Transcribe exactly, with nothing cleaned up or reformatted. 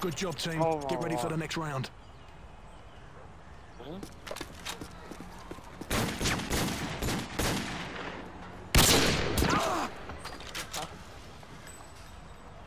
Good job, team. Oh, Get ready wow. for the next round. Mhm.